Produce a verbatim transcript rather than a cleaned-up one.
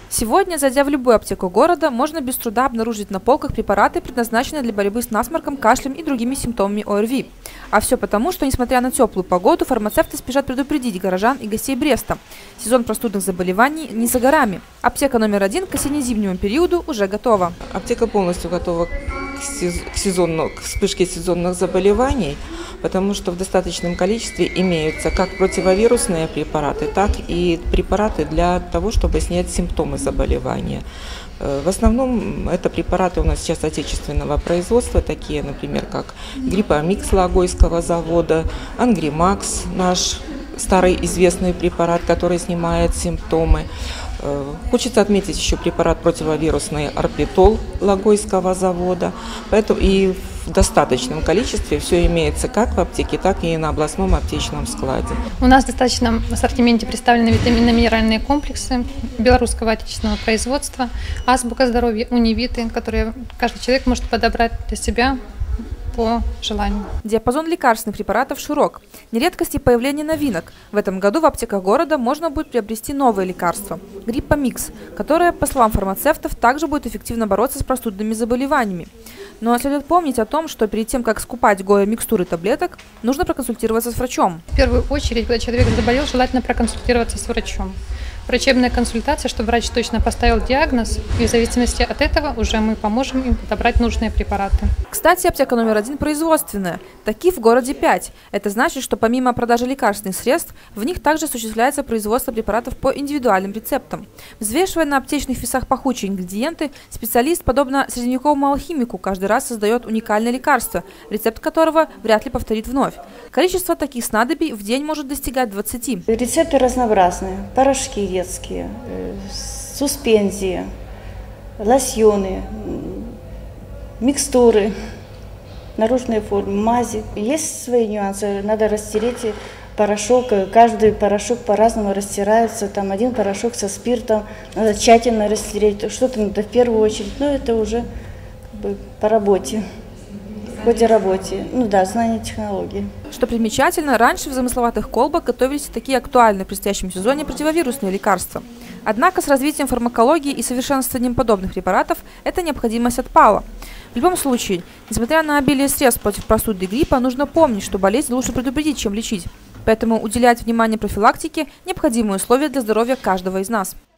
Сегодня, зайдя в любую аптеку города, можно без труда обнаружить на полках препараты, предназначенные для борьбы с насморком, кашлем и другими симптомами ОРВИ. А все потому, что, несмотря на теплую погоду, фармацевты спешат предупредить горожан и гостей Бреста. Сезон простудных заболеваний не за горами. Аптека номер один к осенне-зимнему периоду уже готова. Аптека полностью готова к сезону, к вспышке сезонных заболеваний, потому что в достаточном количестве имеются как противовирусные препараты, так и препараты для того, чтобы снять симптомы заболевания. В основном это препараты у нас сейчас отечественного производства, такие, например, как Гриппомикс Логойского завода, Ангримакс, наш старый известный препарат, который снимает симптомы. Хочется отметить еще препарат противовирусный Арпитол Логойского завода. Поэтому и в достаточном количестве все имеется как в аптеке, так и на областном аптечном складе. У нас в достаточном ассортименте представлены витаминно-минеральные комплексы белорусского отечественного производства, Азбука здоровья, Унивиты, которые каждый человек может подобрать для себя по желанию. Диапазон лекарственных препаратов широк. Не редкость и появление новинок. В этом году в аптеках города можно будет приобрести новое лекарство – Гриппомикс, которое, по словам фармацевтов, также будет эффективно бороться с простудными заболеваниями. Но следует помнить о том, что перед тем, как скупать гоя-микстуры таблеток, нужно проконсультироваться с врачом. В первую очередь, когда человек заболел, желательно проконсультироваться с врачом. Врачебная консультация, чтобы врач точно поставил диагноз, и в зависимости от этого уже мы поможем им подобрать нужные препараты. Кстати, аптека номер один производственная. Таких в городе пять. Это значит, что помимо продажи лекарственных средств, в них также осуществляется производство препаратов по индивидуальным рецептам. Взвешивая на аптечных весах пахучие ингредиенты, специалист, подобно средневековому алхимику, каждый раз создает уникальное лекарство, рецепт которого вряд ли повторит вновь. Количество таких снадобий в день может достигать двадцати. Рецепты разнообразные. Порошки детские, суспензии, лосьоны, микстуры, наружные формы, мази. Есть свои нюансы. Надо растереть порошок. Каждый порошок по-разному растирается. Там один порошок со спиртом. Надо тщательно растереть. Что-то надо в первую очередь. Но это уже как бы по работе. В ходе работы. Ну да, знание технологий. Что примечательно, раньше в замысловатых колбах готовились такие актуальные в предстоящем сезоне противовирусные лекарства. Однако с развитием фармакологии и совершенствованием подобных препаратов эта необходимость отпала. В любом случае, несмотря на обилие средств против простуды и гриппа, нужно помнить, что болезнь лучше предупредить, чем лечить. Поэтому уделять внимание профилактике – необходимое условие для здоровья каждого из нас.